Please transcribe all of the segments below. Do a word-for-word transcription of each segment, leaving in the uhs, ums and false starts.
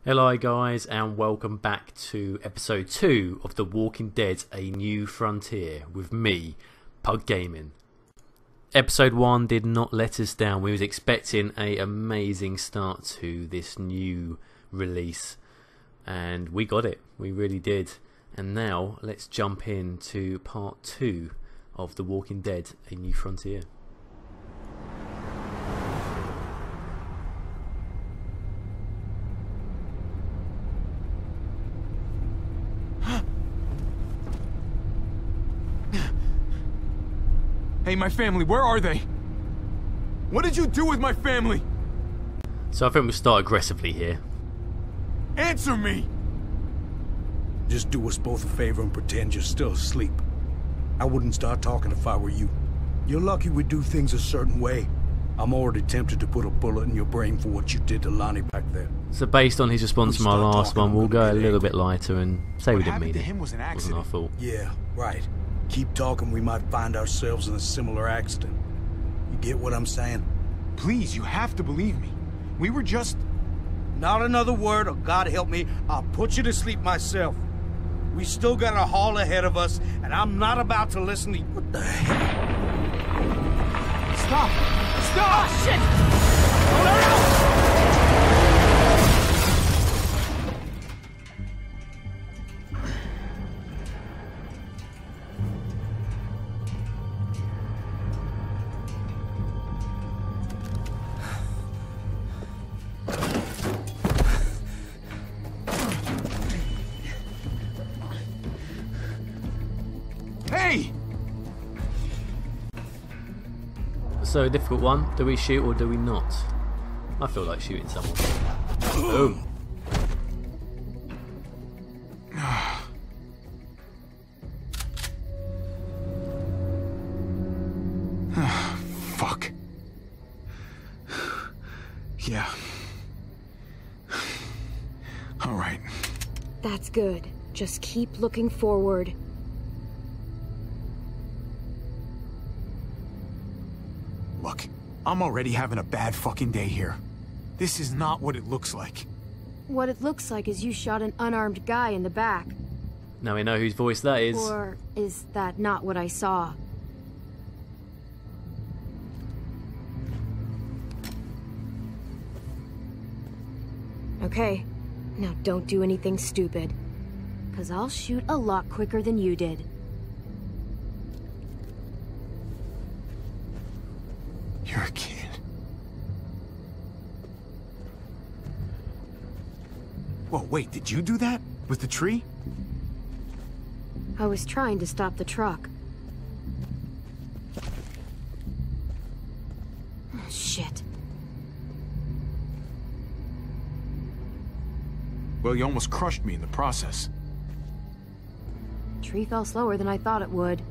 Hello guys and welcome back to episode two of The Walking Dead A New Frontier with me, Pug Gaming. Episode one did not let us down. We was expecting a amazing start to this new release and we got it. We really did. And now let's jump into part two of The Walking Dead A New Frontier. Hey, my family, where are they? What did you do with my family? So I think we'll start aggressively here. Answer me! Just do us both a favor and pretend you're still asleep. I wouldn't start talking if I were you. You're lucky we do things a certain way. I'm already tempted to put a bullet in your brain for what you did to Lonnie back there. So based on his response to my last one, we'll go a little bit lighter and say we didn't mean it. What happened to him was an accident. Wasn't our fault. Yeah, right. Keep talking, we might find ourselves in a similar accident. You get what I'm saying? Please, you have to believe me. We were just... Not another word, or God help me, I'll put you to sleep myself. We still got a haul ahead of us, and I'm not about to listen to you. What the hell? Stop! Stop! Oh, shit! Oh, no, no! So, a difficult one. Do we shoot or do we not? I feel like shooting someone. Boom. Fuck. Yeah. All right. That's good. Just keep looking forward. Look, I'm already having a bad fucking day here. This is not what it looks like. What it looks like is you shot an unarmed guy in the back. Now we know whose voice that is. Or is that not what I saw? Okay, now don't do anything stupid. 'Cause I'll shoot a lot quicker than you did. You're a kid. Whoa, wait, did you do that? With the tree? I was trying to stop the truck. Oh, shit. Well, you almost crushed me in the process. Tree fell slower than I thought it would.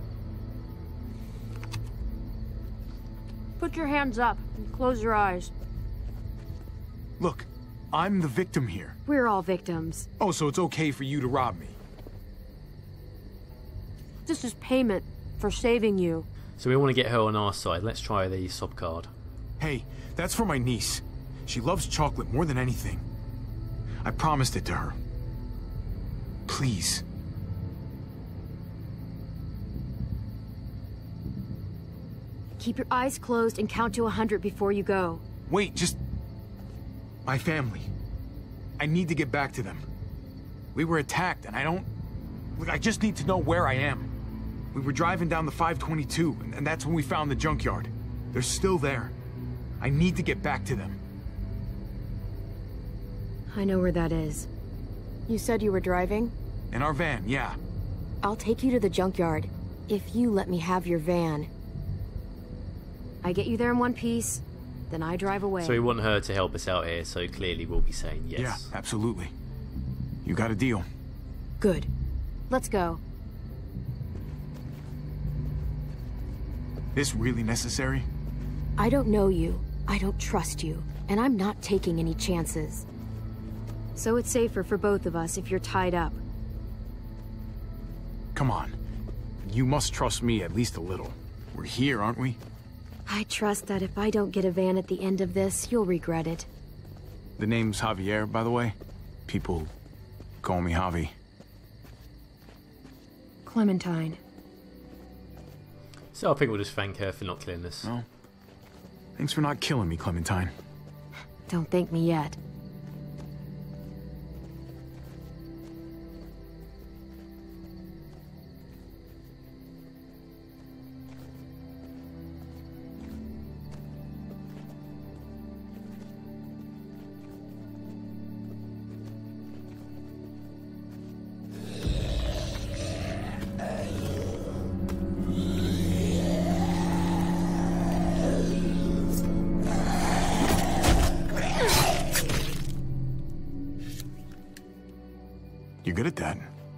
Put your hands up and close your eyes. Look, I'm the victim here. We're all victims. Oh, so it's okay for you to rob me? This is payment for saving you. So we want to get her on our side. Let's try the sob card. Hey, that's for my niece. She loves chocolate more than anything. I promised it to her. Please. Keep your eyes closed and count to a hundred before you go. Wait, just... My family. I need to get back to them. We were attacked, and I don't... Look, I just need to know where I am. We were driving down the five twenty-two, and, and that's when we found the junkyard. They're still there. I need to get back to them. I know where that is. You said you were driving? In our van, yeah. I'll take you to the junkyard, if you let me have your van. I get you there in one piece, then I drive away. So we want her to help us out here, so clearly we'll be saying yes. Yeah, absolutely. You got a deal. Good. Let's go. This really necessary? I don't know you, I don't trust you, and I'm not taking any chances. So it's safer for both of us if you're tied up. Come on. You must trust me at least a little. We're here, aren't we? I trust that if I don't get a van at the end of this, you'll regret it. The name's Javier, by the way. People call me Javi. Clementine. So I think we'll just thank her for not killing us. Well, thanks for not killing me, Clementine. Don't thank me yet. You're good at that.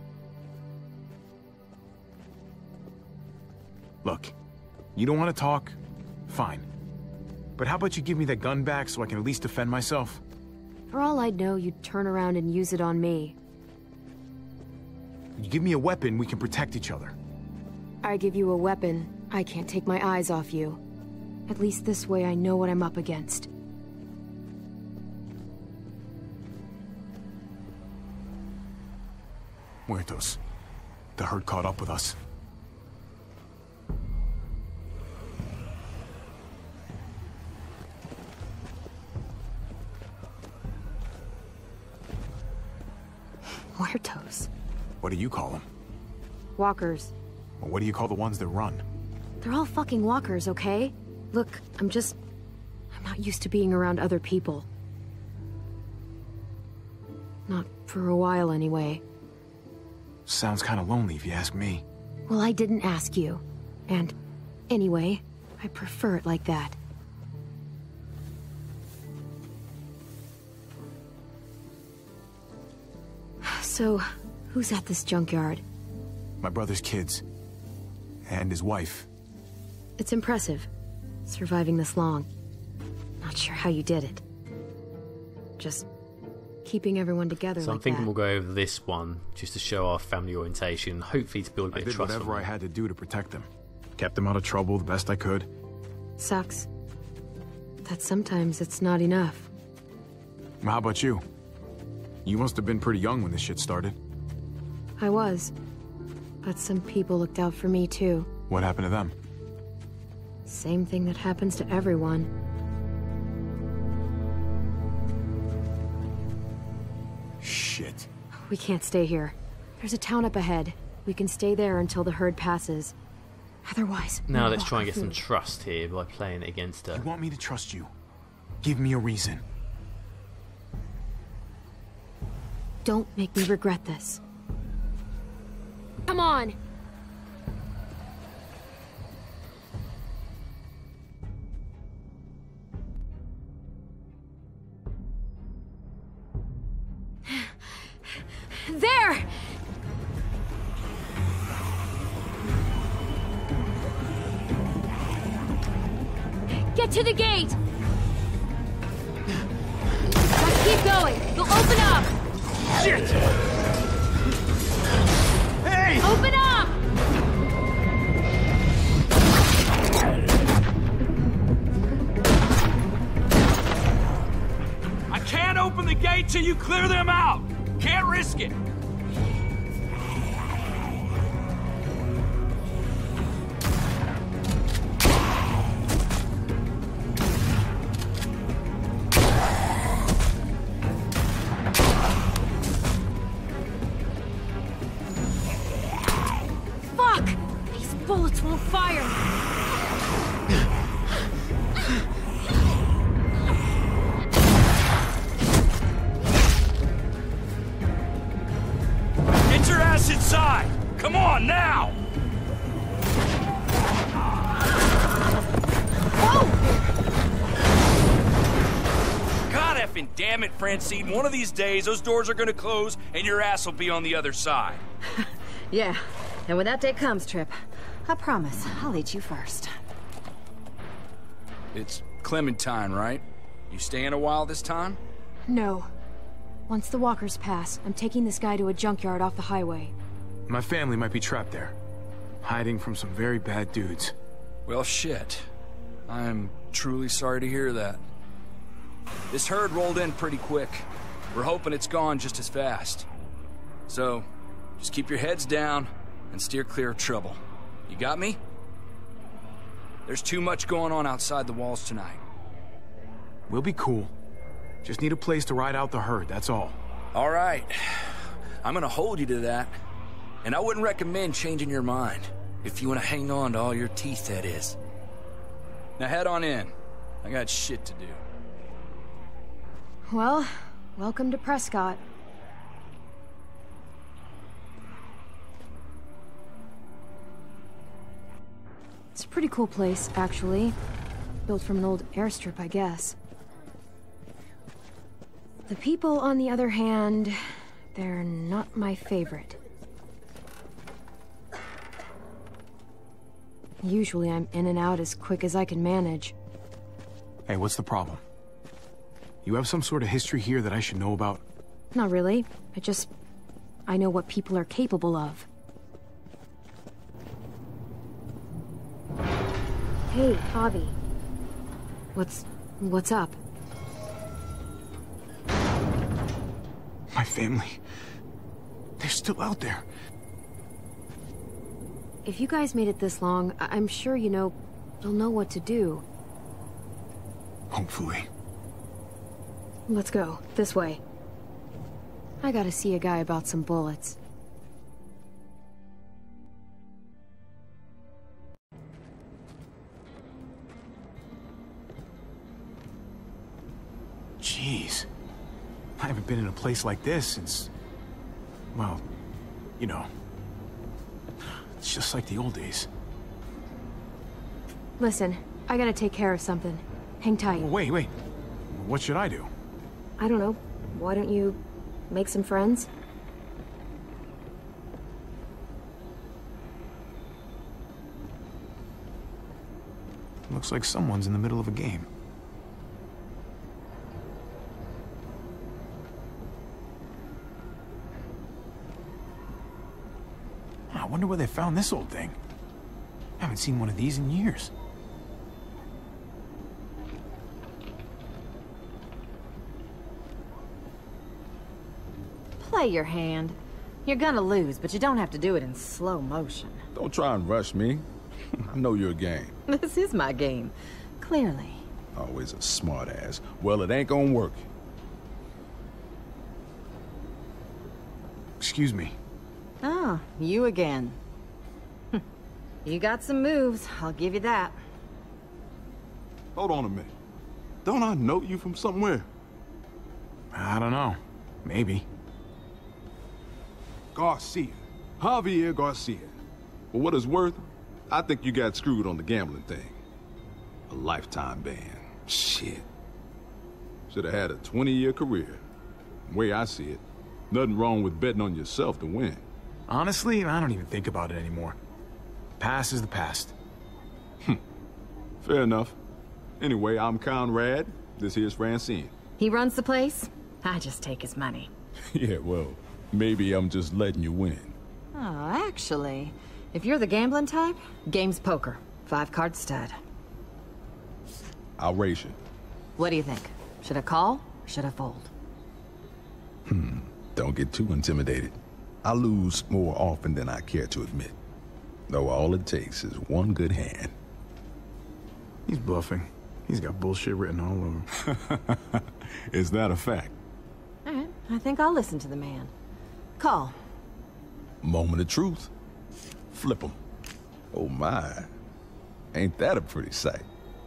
Look, you don't want to talk? Fine. But how about you give me that gun back so I can at least defend myself? For all I'd know, you'd turn around and use it on me. You give me a weapon, we can protect each other. I give you a weapon, I can't take my eyes off you. At least this way I know what I'm up against. Muertos. The herd caught up with us. Muertos. What do you call them? Walkers. Or what do you call the ones that run? They're all fucking walkers, okay? Look, I'm just... I'm not used to being around other people. Not for a while, anyway. Sounds kind of lonely if you ask me. Well, I didn't ask you. And, anyway, I prefer it like that. So, who's at this junkyard? My brother's kids. And his wife. It's impressive, surviving this long. Not sure how you did it. Just keeping everyone together So like I'm thinking that. we'll go over this one just to show our family orientation, hopefully to build a I bit did of trust. whatever from I them. had to do to protect them. Kept them out of trouble the best I could. Sucks. That sometimes it's not enough. How about you? You must have been pretty young when this shit started. I was. But some people looked out for me too. What happened to them? Same thing that happens to everyone. Shit. We can't stay here. There's a town up ahead. We can stay there until the herd passes. Otherwise... Now we'll let's walk try and get some through. trust here by playing it against her. You want me to trust you? Give me a reason. Don't make me regret this. Come on! There! Get to the gate! Let's keep going! They'll open up! Shit! Hey! Open up! I can't open the gate till you clear them out! Can't risk it! Fuck! These bullets won't fire! Get your ass inside! Come on, now! God effing damn it, Francine. One of these days, those doors are gonna close and your ass will be on the other side. Yeah, and when that day comes, Trip, I promise I'll eat you first. It's Clementine, right? You staying a while this time? No. Once the walkers pass, I'm taking this guy to a junkyard off the highway. My family might be trapped there. Hiding from some very bad dudes. Well, shit. I'm truly sorry to hear that. This herd rolled in pretty quick. we're hoping it's gone just as fast. So, just keep your heads down and steer clear of trouble. You got me? There's too much going on outside the walls tonight. We'll be cool. Just need a place to ride out the herd, that's all. All right. I'm gonna hold you to that. And I wouldn't recommend changing your mind. If you want to hang on to all your teeth, that is. Now head on in. I got shit to do. Well, welcome to Prescott. It's a pretty cool place, actually. Built from an old airstrip, I guess. The people, on the other hand, they're not my favorite. Usually I'm in and out as quick as I can manage. Hey, what's the problem? You have some sort of history here that I should know about? Not really. I just... I know what people are capable of. Hey, Javi. What's... what's up? My family... they're still out there. If you guys made it this long, I I'm sure you know... you'll know what to do. Hopefully. Let's go. This way. I gotta see a guy about some bullets. Jeez. I haven't been in a place like this since... well, you know... it's just like the old days. Listen, I gotta take care of something. Hang tight. Well, wait, wait. What should I do? I don't know. Why don't you make some friends? Looks like someone's in the middle of a game. I wonder where they found this old thing. I haven't seen one of these in years. Play your hand. You're gonna lose, but you don't have to do it in slow motion. Don't try and rush me. I know your game. This is my game. Clearly. Always a smart ass. Well, it ain't gonna work. Excuse me. Oh, you again. You got some moves, I'll give you that. Hold on a minute. Don't I know you from somewhere? I don't know. Maybe. Garcia. Javier Garcia. For what it's worth, I think you got screwed on the gambling thing. A lifetime ban. Shit. Should have had a twenty-year career. The way I see it, nothing wrong with betting on yourself to win. Honestly, I don't even think about it anymore. Past is the past. Fair enough. Anyway, I'm Conrad. This here's Francine. He runs the place. I just take his money. Yeah, well, maybe I'm just letting you win. Oh, actually, if you're the gambling type, game's poker. Five card stud. I'll raise you. What do you think? Should I call or should I fold? Hmm. Don't get too intimidated. I lose more often than I care to admit. Though all it takes is one good hand. He's bluffing. He's got bullshit written all over. Is that a fact? All right, I think I'll listen to the man. Call. Moment of truth. Flip 'em. Oh my. Ain't that a pretty sight?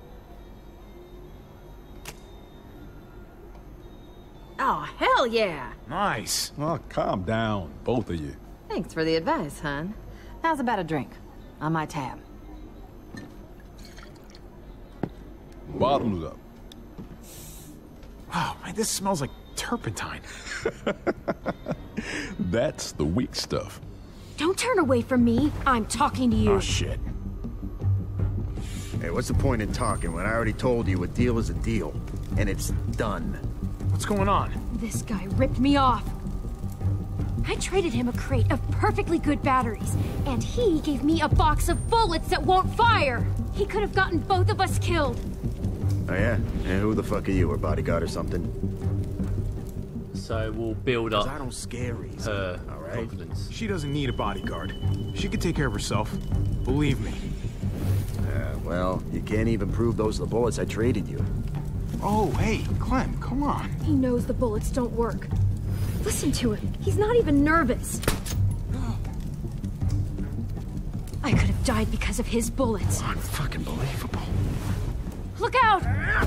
Oh, hell yeah! Nice. Oh, calm down, both of you. Thanks for the advice, hon. How's about a drink? On my tab. Bottoms up. Wow, man, this smells like turpentine. That's the weak stuff. Don't turn away from me. I'm talking to you. Oh, shit. Hey, what's the point in talking when I already told you a deal is a deal? And it's done. What's going on? This guy ripped me off. I traded him a crate of perfectly good batteries, and he gave me a box of bullets that won't fire. He could have gotten both of us killed. Oh yeah? And who the fuck are you, a bodyguard or something? So we'll build up I don't scare easy, her all right? confidence. She doesn't need a bodyguard. She can take care of herself. Believe me. Uh, well, you can't even prove those are the bullets I traded you. Oh, hey, Clem, come on. He knows the bullets don't work. Listen to him. He's not even nervous. I could have died because of his bullets. Unfucking believable. Look out!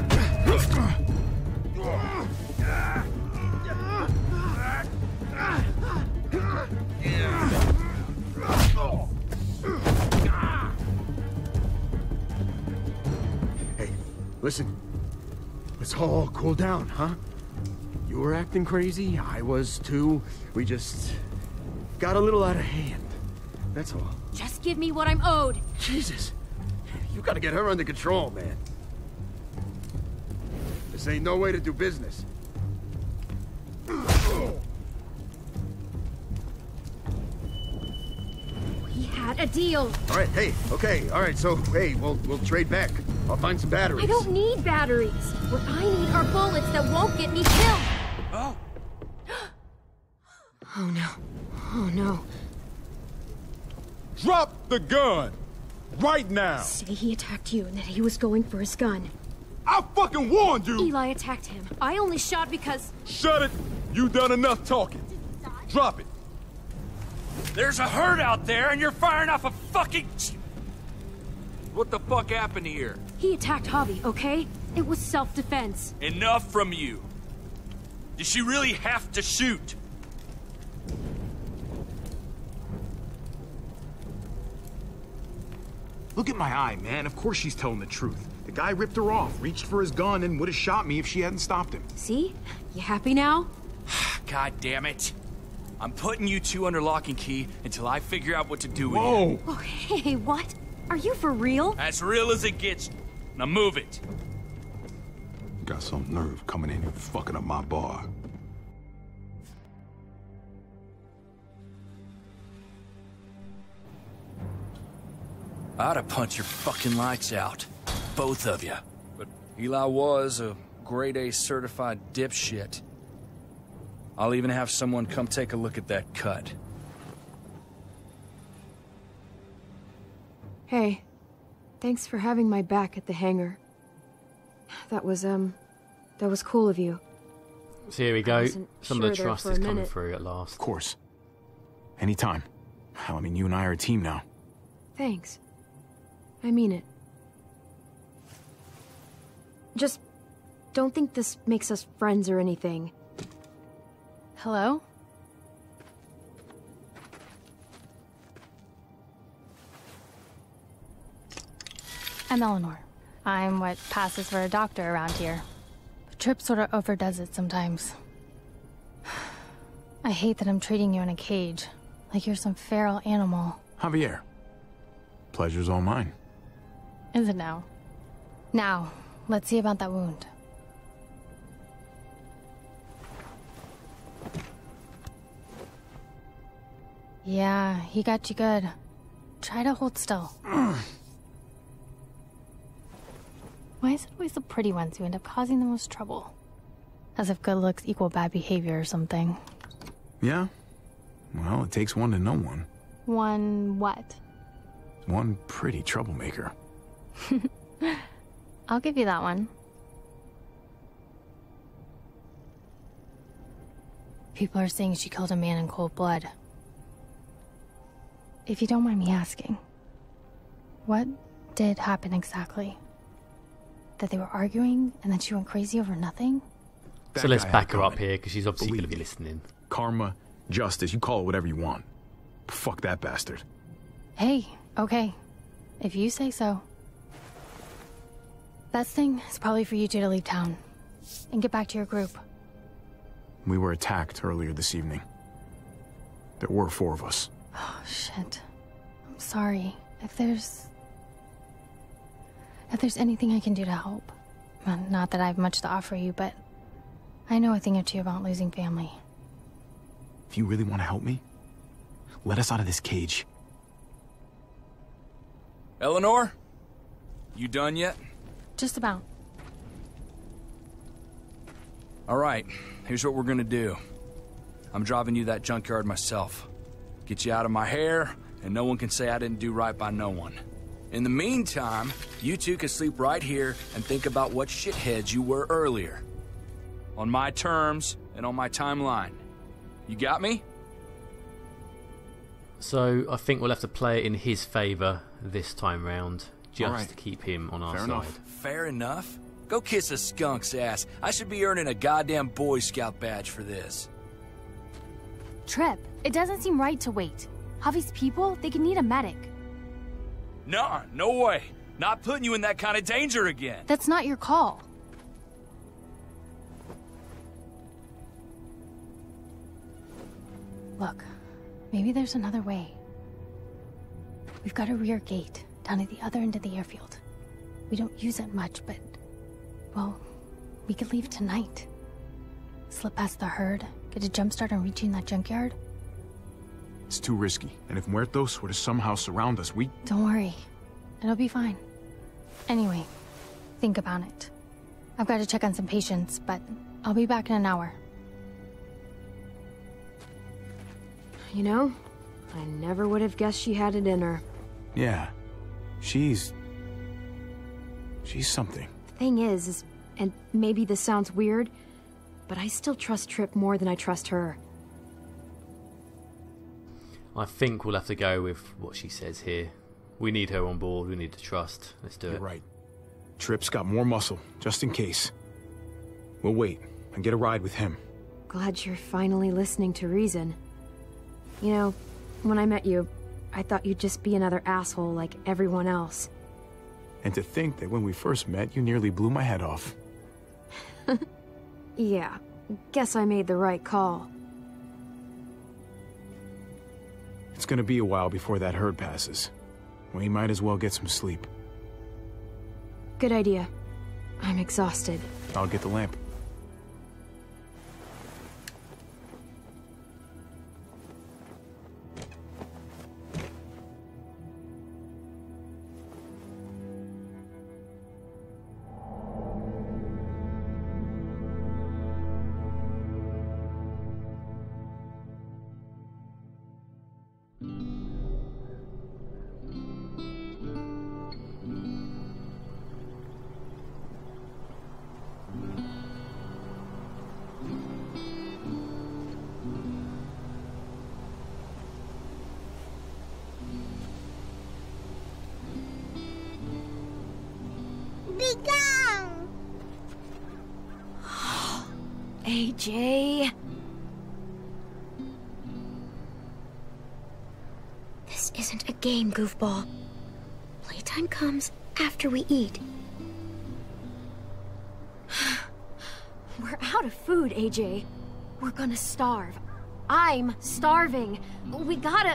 Hey, listen. Let's all cool down, huh? You were acting crazy, I was too. We just got a little out of hand. That's all. Just give me what I'm owed. Jesus. You gotta get her under control, man. This ain't no way to do business. He had a deal. All right, hey, okay, all right, so, hey, we'll, we'll trade back. I'll find some batteries. I don't need batteries. What I need are bullets that won't get me killed. Oh. Oh no. Oh no. Drop the gun! Right now! Say he attacked you and that he was going for his gun. I fucking warned you! Eli attacked him. I only shot because... Shut it! You done enough talking. Drop it. There's a herd out there and you're firing off a fucking... What the fuck happened here? He attacked Javi, okay? It was self-defense. Enough from you. Did she really have to shoot? Look at my eye, man. Of course she's telling the truth. The guy ripped her off, reached for his gun, and would have shot me if she hadn't stopped him. See? You happy now? God damn it. I'm putting you two under lock and key until I figure out what to do with Whoa! you. Oh, hey, what? Are you for real? As real as it gets. Now move it. Got some nerve coming in here fucking up my bar. I'd have punched your fucking lights out. Both of you. But Eli was a grade A certified dipshit. I'll even have someone come take a look at that cut. Hey, thanks for having my back at the hangar. That was, um, that was cool of you. So here we go. wasn't Some sure of the there trust for a is coming minute. through at last. Of course. Anytime. Hell, I mean, you and I are a team now. Thanks. I mean it. Just don't think this makes us friends or anything. Hello? I'm Eleanor. I'm what passes for a doctor around here. But Tripp sort of overdoes it sometimes. I hate that I'm treating you in a cage, like you're some feral animal. Javier. Pleasure's all mine. Is it now? Now, let's see about that wound. Yeah, he got you good. Try to hold still. Why is it always the pretty ones who end up causing the most trouble? As if good looks equal bad behavior or something. Yeah? Well, it takes one to know one. One what? One pretty troublemaker. I'll give you that one. People are saying she killed a man in cold blood. If you don't mind me asking, what did happen exactly? That they were arguing and then she went crazy over nothing? So That let's guy had back her up coming. here because she's obviously going to Believe be me. listening. Karma, justice, you call it whatever you want. Fuck that bastard. Hey, okay. If you say so. Best thing is probably for you two to leave town and get back to your group. We were attacked earlier this evening. There were four of us. Oh, shit. I'm sorry. If there's... If there's anything I can do to help. Well, not that I have much to offer you, but I know a thing or two about losing family. If you really want to help me, let us out of this cage. Eleanor? You done yet? Just about. All right, here's what we're gonna do. I'm driving you to that junkyard myself. Get you out of my hair, and no one can say I didn't do right by no one. In the meantime, you two can sleep right here and think about what shitheads you were earlier. On my terms and on my timeline. You got me? So I think we'll have to play it in his favour this time round, just right. to keep him on our Fair side. enough. Fair enough. Go kiss a skunk's ass. I should be earning a goddamn Boy Scout badge for this. Trip, it doesn't seem right to wait. Javi's people, they could need a medic. Nuh-uh, no way. Not putting you in that kind of danger again. That's not your call. Look, maybe there's another way. We've got a rear gate down at the other end of the airfield. We don't use it much, but, well, we could leave tonight. Slip past the herd, get a jump start on reaching that junkyard. It's too risky, and if Muertos were to somehow surround us, we... Don't worry. It'll be fine. Anyway, think about it. I've got to check on some patients, but I'll be back in an hour. You know, I never would have guessed she had it in her. Yeah. She's... She's something. The thing is, is, and maybe this sounds weird, but I still trust Trip more than I trust her. I think we'll have to go with what she says here. We need her on board, we need to trust. Let's do You're it. right. Trip's got more muscle, just in case. We'll wait and get a ride with him. Glad you're finally listening to reason. You know, when I met you, I thought you'd just be another asshole like everyone else. And to think that when we first met, you nearly blew my head off. Yeah, guess I made the right call. It's gonna be a while before that herd passes. We might as well get some sleep. Good idea. I'm exhausted. I'll get the lamp. A J. This isn't a game, goofball. Playtime comes after we eat. We're out of food, A J. We're gonna starve. I'm starving. We gotta...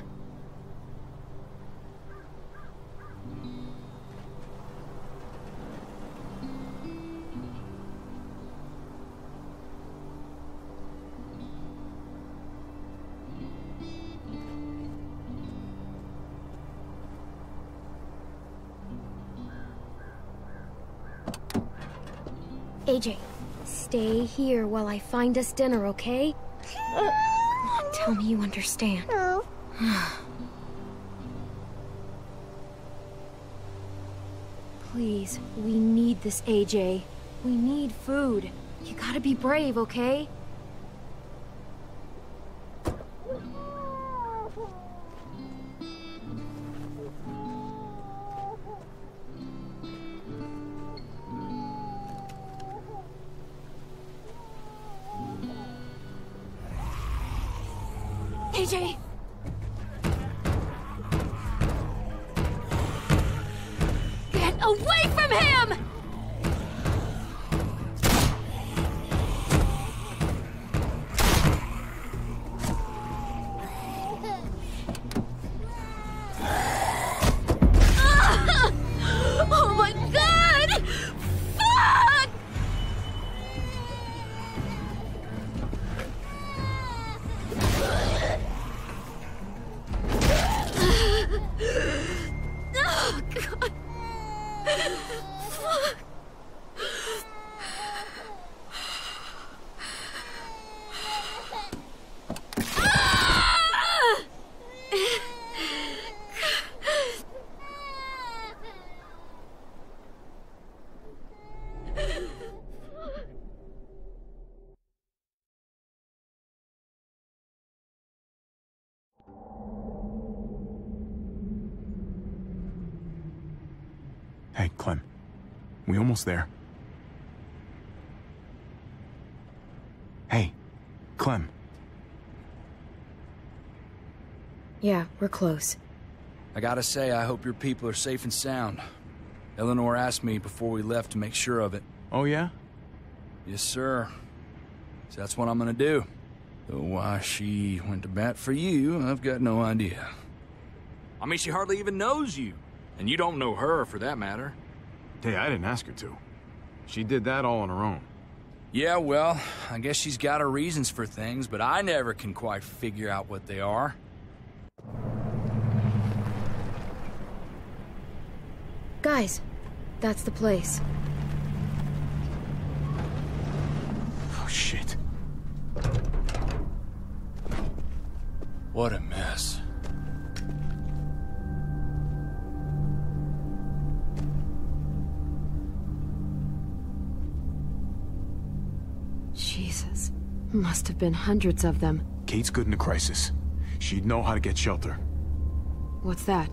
A J, stay here while I find us dinner, okay? Uh, tell me you understand. No. Please, we need this, A J. We need food. You gotta be brave, okay? A J! Get away from him! Oh my God! Fuck! Oh, God. Hey, Clem. We almost there? Hey, Clem. Yeah, we're close. I gotta say, I hope your people are safe and sound. Eleanor asked me before we left to make sure of it. Oh, yeah? Yes, sir. So that's what I'm gonna do. Though why she went to bat for you, I've got no idea. I mean, she hardly even knows you. And you don't know her, for that matter. Hey, I didn't ask her to. She did that all on her own. Yeah, well, I guess she's got her reasons for things, but I never can quite figure out what they are. Guys, that's the place. Oh, shit. What a mess. Jesus. Must have been hundreds of them. Kate's good in a crisis. She'd know how to get shelter. What's that?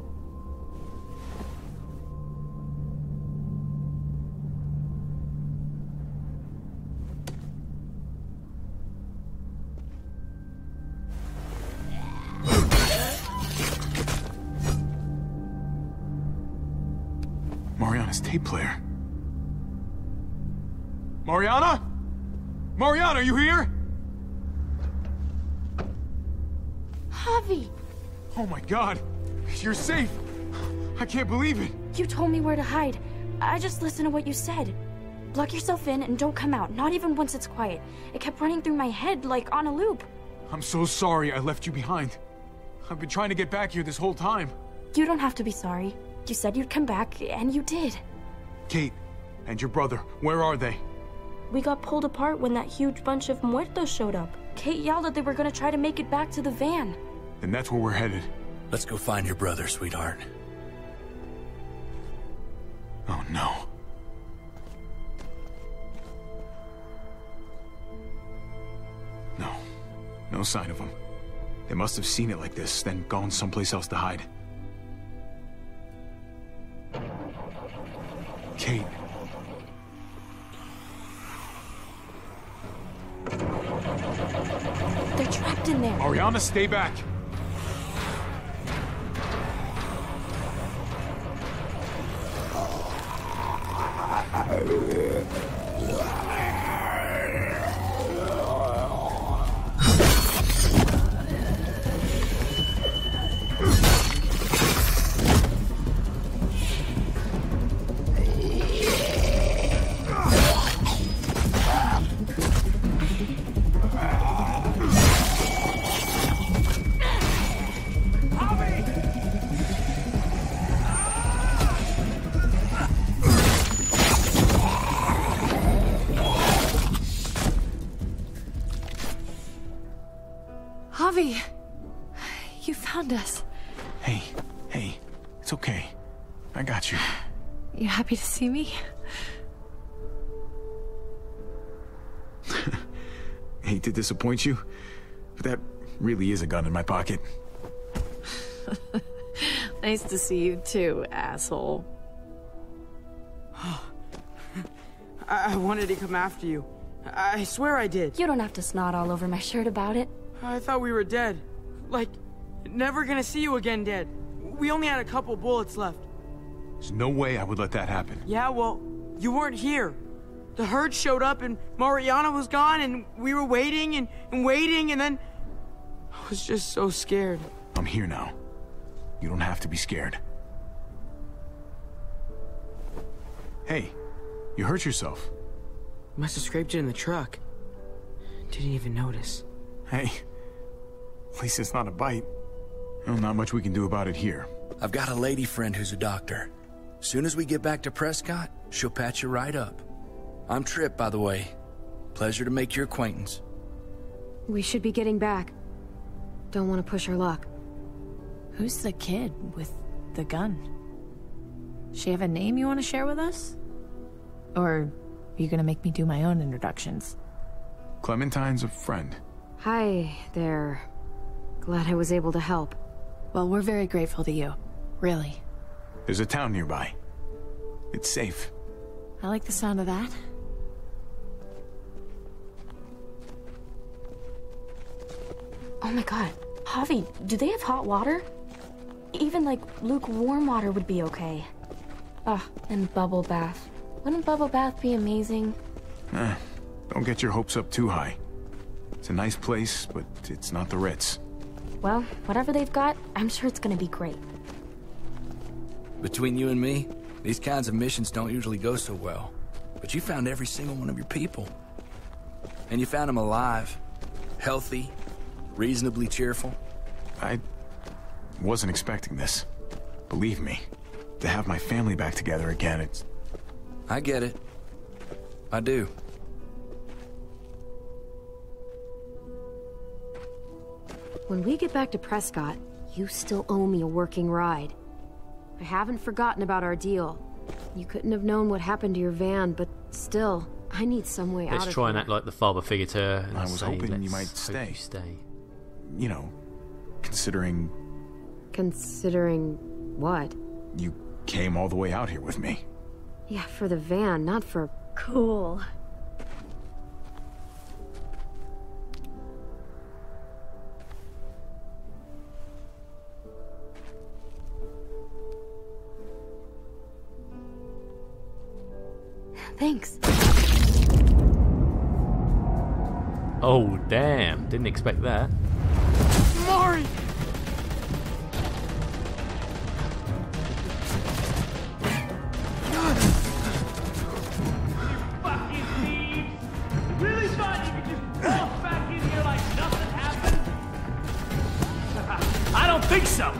Mariana's tape player. Mariana? Mariana, are you here? Javi! Oh my god. You're safe. I can't believe it. You told me where to hide. I just listened to what you said. Lock yourself in and don't come out, not even once it's quiet. It kept running through my head like on a loop. I'm so sorry I left you behind. I've been trying to get back here this whole time. You don't have to be sorry. You said you'd come back, and you did. Kate and your brother, where are they? We got pulled apart when that huge bunch of muertos showed up. Kate yelled that they were gonna try to make it back to the van. Then that's where we're headed. Let's go find your brother, sweetheart. Oh no. No. No sign of them. They must have seen it like this, then gone someplace else to hide. Kate. They're trapped in there. Mariana, stay back. Javi! You found us. Hey, hey, it's okay. I got you. You happy to see me? Hate to disappoint you, but that really is a gun in my pocket. Nice to see you too, asshole. I, I wanted to come after you. I swear I did. You don't have to snot all over my shirt about it. I thought we were dead. Like, never gonna see you again dead. We only had a couple bullets left. There's no way I would let that happen. Yeah, well, you weren't here. The herd showed up and Mariana was gone and we were waiting and, and waiting and then... I was just so scared. I'm here now. You don't have to be scared. Hey, you hurt yourself. Must have scraped it in the truck. Didn't even notice. Hey, at least it's not a bite. Well, not much we can do about it here. I've got a lady friend who's a doctor. Soon as we get back to Prescott, she'll patch you right up. I'm Tripp, by the way. Pleasure to make your acquaintance. We should be getting back. Don't want to push our luck. Who's the kid with the gun? She have a name you want to share with us? Or are you gonna make me do my own introductions? Clementine's a friend. Hi there. Glad I was able to help. Well, we're very grateful to you. Really. There's a town nearby. It's safe. I like the sound of that. Oh my god. Javi, do they have hot water? Even like lukewarm water would be okay. Ugh, and bubble bath. Wouldn't bubble bath be amazing? Eh, don't get your hopes up too high. It's a nice place, but it's not the Ritz. Well, whatever they've got, I'm sure it's gonna be great. Between you and me, these kinds of missions don't usually go so well. But you found every single one of your people. And you found them alive, healthy, reasonably cheerful. I wasn't expecting this. Believe me, to have my family back together again, it's... I get it. I do. When we get back to Prescott, you still owe me a working ride. I haven't forgotten about our deal. You couldn't have known what happened to your van, but still, I need some way out of here. Let's try and act like the father figure to her and I was say, hoping you "Let's might hope stay." you stay. You know, considering Considering what? you came all the way out here with me. Yeah, for the van, not for... Cool. Thanks. Oh, damn. Didn't expect that. Mari! Fucking thieves! Really thought you could just walk back in here like nothing happened? I don't think so!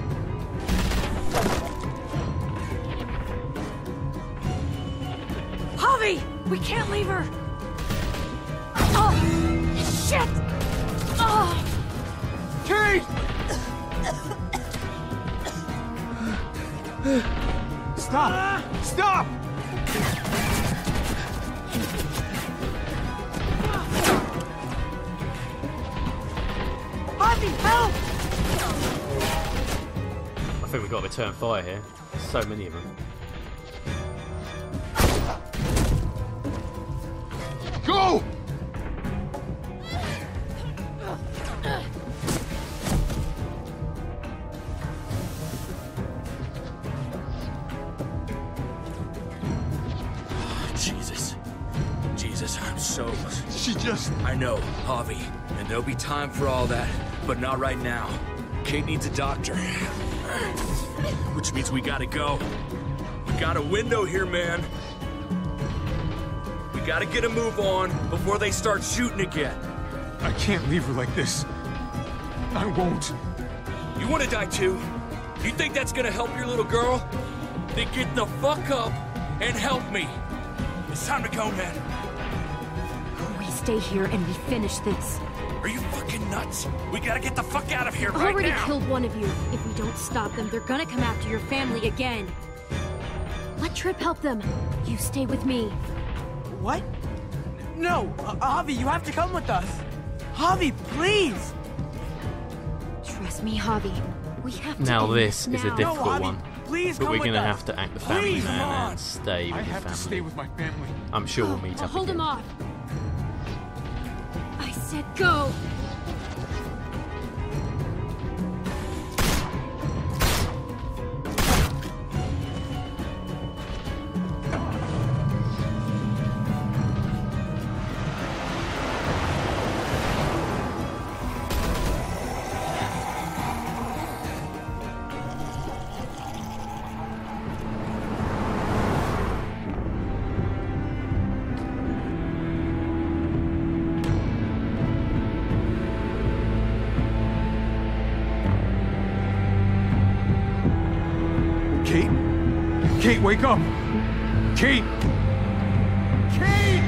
Javi! We can't leave her! Oh! Shit! Oh! Kate! Stop! Stop! Javi, help! I think we've got to return fire here. So many of them. Go! Jesus. Jesus, I'm so... She just... I know, Javi, and there'll be time for all that, but not right now. Kate needs a doctor. Which means we gotta go. We got a window here, man. We gotta get a move on before they start shooting again. I can't leave her like this. I won't. You wanna die too? You think that's gonna help your little girl? Then get the fuck up and help me. It's time to go, man. We stay here and we finish this. Are you fucking nuts? We gotta get the fuck out of here I right already now. killed one of you. If we don't stop them, they're gonna come after your family again. Let Tripp help them. You stay with me. What? No, uh, Javi, you have to come with us. Javi, please. Trust me, Javi. We have to Now end this is a now. difficult No, Javi, one. please But come we're with gonna us. have to act the family Please, man come on. and stay with I the have family. to stay with my family. I'm sure we'll meet I'll up hold again. him off. I said go. Kate? Kate, wake up! Kate! Kate!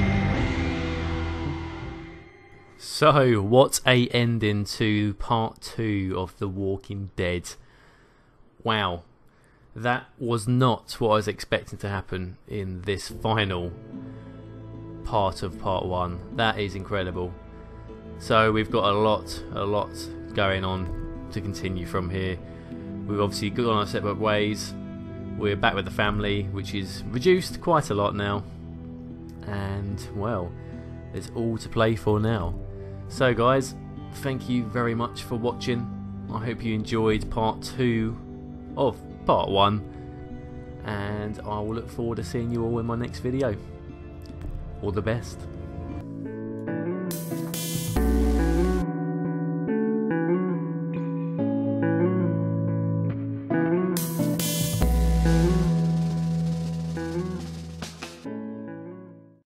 So, what a ending to part two of The Walking Dead. Wow. That was not what I was expecting to happen in this final part of part one. That is incredible. So we've got a lot, a lot going on to continue from here. We've obviously gone our separate ways. we're back with the family, which is reduced quite a lot now. And, well, there's all to play for now. So guys, thank you very much for watching. I hope you enjoyed part two of part one. And I will look forward to seeing you all in my next video. All the best.